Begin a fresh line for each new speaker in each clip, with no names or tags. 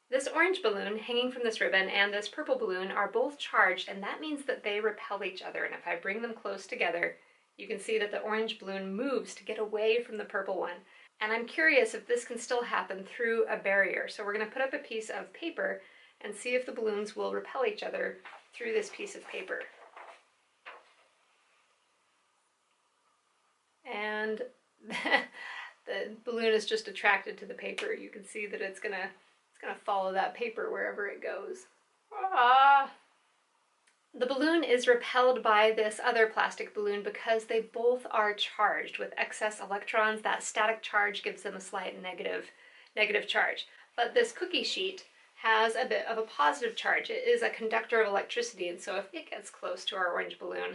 This orange balloon hanging from this ribbon and this purple balloon are both charged, and that means that they repel each other. And if I bring them close together, you can see that the orange balloon moves to get away from the purple one. And I'm curious if this can still happen through a barrier. So we're going to put up a piece of paper and see if the balloons will repel each other through this piece of paper. And the balloon is just attracted to the paper. You can see that it's gonna follow that paper wherever it goes. Ah! The balloon is repelled by this other plastic balloon because they both are charged with excess electrons. That static charge gives them a slight negative charge. But this cookie sheet has a bit of a positive charge. It is a conductor of electricity, and so if it gets close to our orange balloon,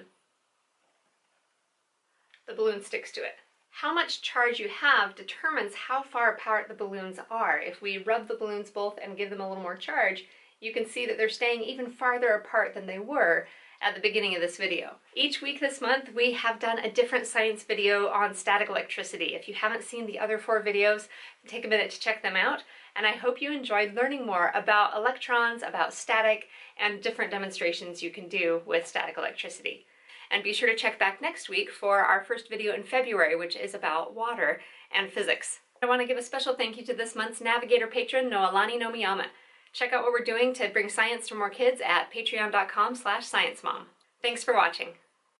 the balloon sticks to it. How much charge you have determines how far apart the balloons are. If we rub the balloons both and give them a little more charge, you can see that they're staying even farther apart than they were at the beginning of this video. Each week this month, we have done a different science video on static electricity. If you haven't seen the other 4 videos, take a minute to check them out. And I hope you enjoyed learning more about electrons, about static, and different demonstrations you can do with static electricity. And be sure to check back next week for our first video in February, which is about water and physics. I want to give a special thank you to this month's Navigator patron, Noelani Nomiyama. Check out what we're doing to bring science to more kids at patreon.com/sciencemom. Thanks for watching.